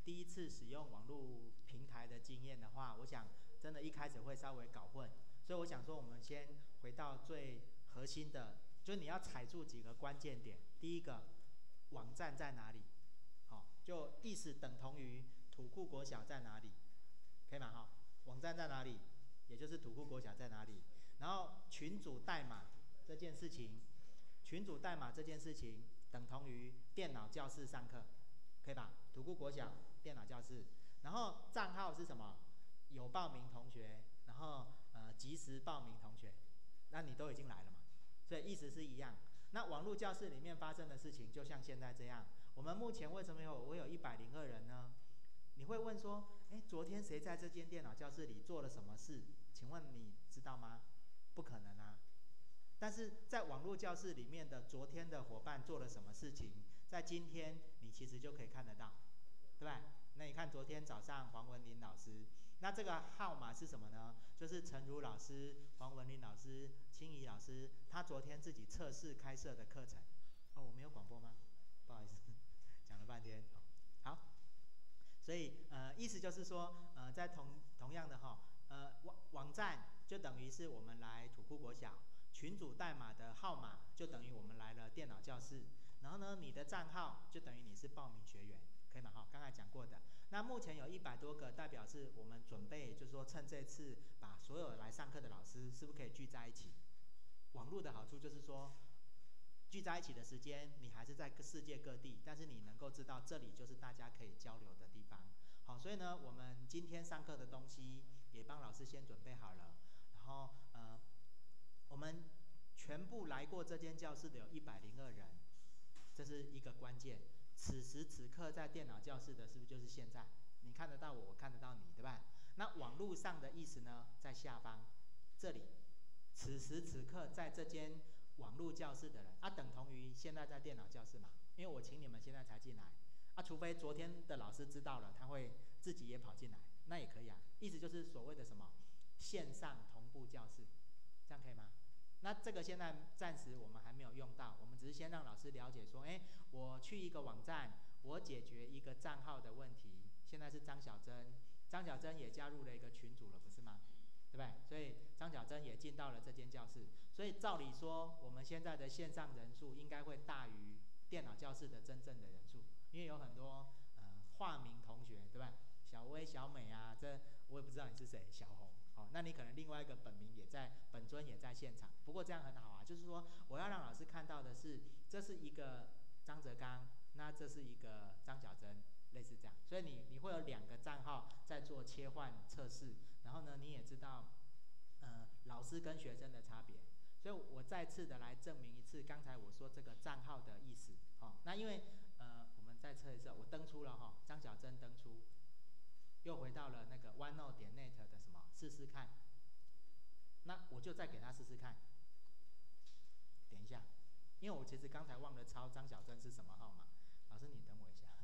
第一次使用网络平台的经验的话，我想真的一开始会稍微搞混，所以我想说，我们先回到最核心的，就是你要踩住几个关键点。第一个，网站在哪里？好，就意思等同于土库国小在哪里，可以吗？哈，网站在哪里，也就是土库国小在哪里。然后群组代码这件事情，群组代码这件事情等同于电脑教室上课，可以吧？土库国小电脑教室。然后账号是什么？有报名同学，然后即时报名同学，那你都已经来了嘛，所以意思是一样。那网络教室里面发生的事情，就像现在这样。我们目前为什么我有102人呢？你会问说，昨天谁在这间电脑教室里做了什么事？请问你知道吗？不可能啊。但是在网络教室里面的昨天的伙伴做了什么事情，在今天你其实就可以看得到，对吧？那你看昨天早上黄文林老师，那这个号码是什么呢？就是陈如老师、黄文林老师、清怡老师，他昨天自己测试开设的课程。哦，我没有广播吗？不好意思，讲了半天。好，所以意思就是说，在同样的哈，网站就等于是我们来土库国小，群组代码的号码就等于我们来了电脑教室，然后呢，你的账号就等于你是报名学员。可以吗？好，刚才讲过的。那目前有100多个，代表是我们准备，就是说趁这次把所有来上课的老师，是不是可以聚在一起？网络的好处就是说，聚在一起的时间，你还是在世界各地，但是你能够知道这里就是大家可以交流的地方。好，所以呢，我们今天上课的东西也帮老师先准备好了，然后我们全部来过这间教室的有102人，这是一个关键。此时此刻在电脑教室的是不是就是现在？你看得到我，我看得到你，对吧？那网络上的意思呢，在下方这里。此时此刻在这间网络教室的人等同于现在在电脑教室嘛？因为我请你们现在才进来除非昨天的老师知道了，他会自己也跑进来，那也可以啊。意思就是所谓的什么线上同步教室，这样可以吗？那这个现在暂时我们还没有用到，我们只是先让老师了解说，我去一个网站，我解决一个账号的问题。现在是张小珍，张小珍也加入了一个群组了，不是吗？对不对？所以张小珍也进到了这间教室。所以照理说，我们现在的线上人数应该会大于电脑教室的真正的人数，因为有很多化名同学，对吧？小薇、小美啊，这我也不知道你是谁，小红。那你可能另外一个本名也在，本尊也在现场。不过这样很好啊，就是说我要让老师看到的是，这是一个张哲刚，那这是一个张小珍，类似这样。所以你会有2个账号在做切换测试，然后呢，你也知道，老师跟学生的差别。所以我再次的来证明一次刚才我说这个账号的意思。那因为我们再测一次，我登出了张小珍登出。又回到了那个 OneNote.net 的什么试试看，那我就再给他试试看。点一下，因为我其实刚才忘了抄张小珍是什么号码，老师你等我一下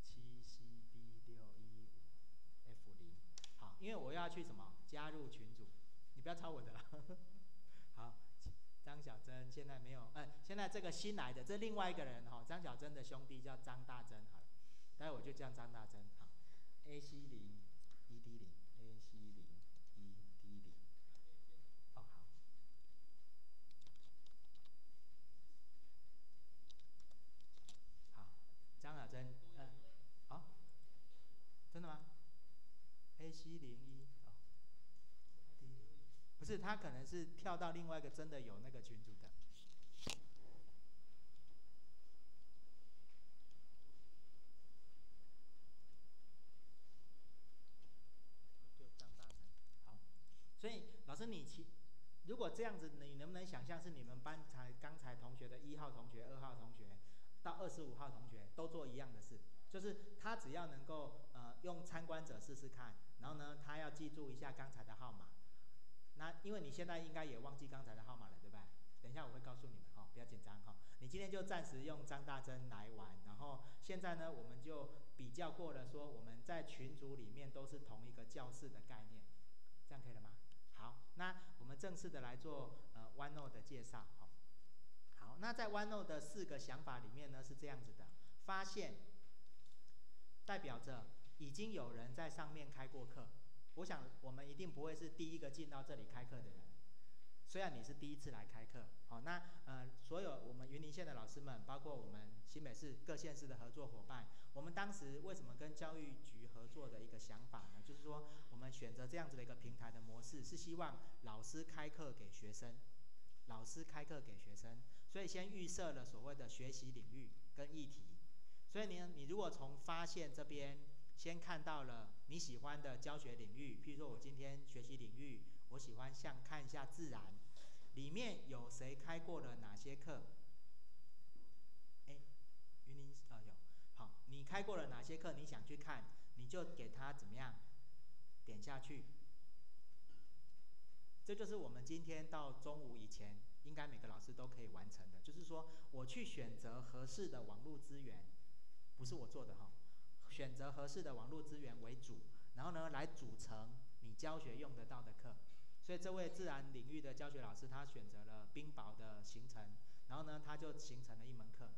，7CB615F0。好，因为我要去什么加入群组，你不要抄我的了。好，张小珍现在没有，现在这个新来的这另外一个人张小珍的兄弟叫张大珍，好了，待会我就叫张大珍。好。AC0ED0，AC0ED0。好。好，张小珍，真的吗 ？AC01不是，他可能是跳到另外一个真的有那个群组的。所以老师如果这样子，你能不能想象是你们班刚才同学的1号同学、2号同学到25号同学都做一样的事，就是他只要能够用参观者试试看，然后呢他要记住一下刚才的号码。那因为你现在应该也忘记刚才的号码了，对吧？等一下我会告诉你们不要紧张你今天就暂时用张大珍来玩，然后现在呢我们就比较过了，说我们在群组里面都是同一个教室的概念，这样可以了吗？好，那我们正式的来做OneNote 的介绍。好，那在 OneNote 的4个想法里面呢是这样子的：发现代表着已经有人在上面开过课。我想我们一定不会是第一个进到这里开课的人，虽然你是第一次来开课。好，那所有我们云林县的老师们，包括我们新北市各县市的合作伙伴，我们当时为什么跟教育局合作的一个想法呢？就是说我们选择这样子的一个平台的模式，是希望老师开课给学生，老师开课给学生，所以先预设了所谓的学习领域跟议题。所以你如果从发现这边先看到了你喜欢的教学领域，譬如说我今天学习领域，我喜欢看一下自然，里面有谁开过了哪些课？云林有，好，你开过了哪些课？你想去看，你就给他怎么样点下去。这就是我们今天到中午以前，应该每个老师都可以完成的。就是说，我去选择合适的网络资源，不是我做的哈，选择合适的网络资源为主，然后呢来组成你教学用得到的课。所以这位自然领域的教学老师，他选择了冰雹的形成，然后呢他就形成了一门课。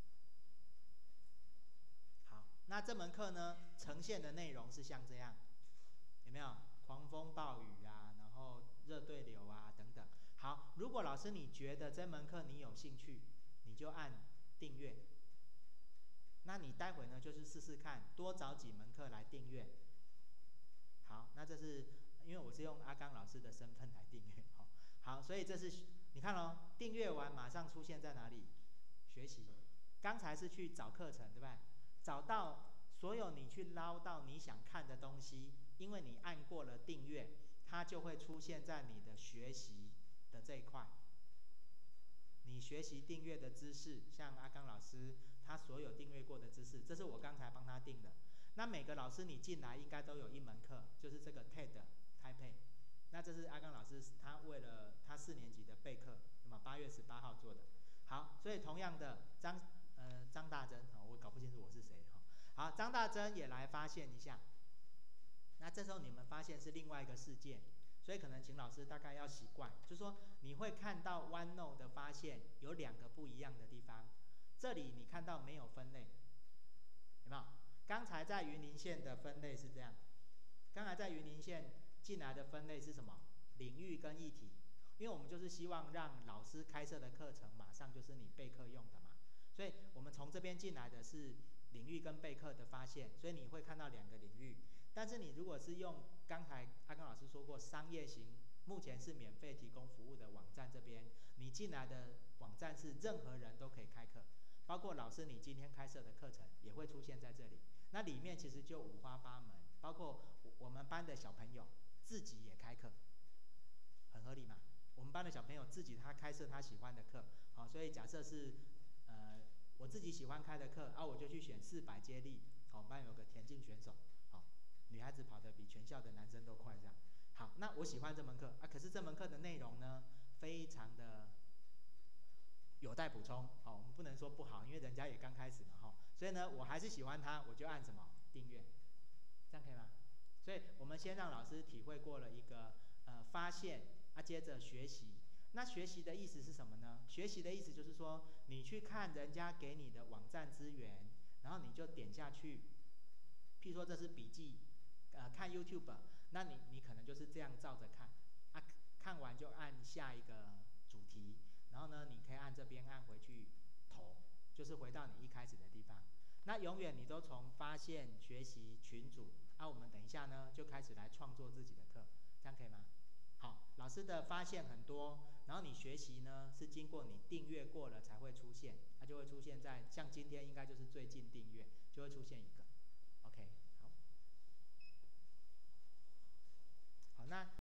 好，那这门课呢呈现的内容是像这样，有没有？狂风暴雨啊，然后热对流啊等等。好，如果老师你觉得这门课你有兴趣，你就按订阅。那你待会呢就是试试看，多找几门课来订阅。好，那这是因为我是用阿刚老师的身份来订阅。好，所以这是你看哦，订阅完马上出现在哪里？学习。刚才是去找课程，对吧？找到所有你去捞到你想看的东西，因为你按过了订阅，它就会出现在你的学习的这一块。你学习订阅的知识，像阿刚老师他所有订阅过的知识，这是我刚才帮他订的。那每个老师你进来应该都有一门课，就是这个 TED Taipei。那这是阿刚老师他为了他4年级的备课，那么8月18号做的。好，所以同样的张大珍，我搞不清楚我是谁。好，张大珍也来发现一下。那这时候你们发现是另外一个世界，所以可能请老师大概要习惯，就是说你会看到 OneNote 的发现有2个不一样的地方。这里你看到没有分类，有没有？刚才在云林县的分类是这样，刚才在云林县进来的分类是什么？领域跟议题。因为我们就是希望让老师开设的课程马上就是你备课用的嘛，所以我们从这边进来的是领域跟备课的发现，所以你会看到2个领域。但是你如果是用刚才阿刚老师说过商业型，目前是免费提供服务的网站，这边你进来的网站是任何人都可以开课，包括老师你今天开设的课程也会出现在这里。那里面其实就五花八门，包括我们班的小朋友自己也开课，很合理嘛？我们班的小朋友自己他开设他喜欢的课，好，所以假设是我自己喜欢开的课啊，我就去选400接力，好，我们班有个田径选手，好，女孩子跑得比全校的男生都快，这样。好，那我喜欢这门课啊，可是这门课的内容呢，非常的有待补充，好，我们不能说不好，因为人家也刚开始嘛，哈，所以呢，我还是喜欢它，我就按什么订阅，这样可以吗？所以我们先让老师体会过了一个发现啊，接着学习。那学习的意思是什么呢？学习的意思就是说，你去看人家给你的网站资源，然后你就点下去。譬如说这是笔记，看 YouTube， 那你可能就是这样照着看，啊，看完就按下一个主题，然后呢，你可以按这边按回去投，就是回到你一开始的地方。那永远你都从发现、学习、群组，啊，我们等一下呢就开始来创作自己的课，这样可以吗？好，老师的发现很多，然后你学习呢是经过你订阅过了才会出现，它就会出现在像今天应该就是最近订阅就会出现一个。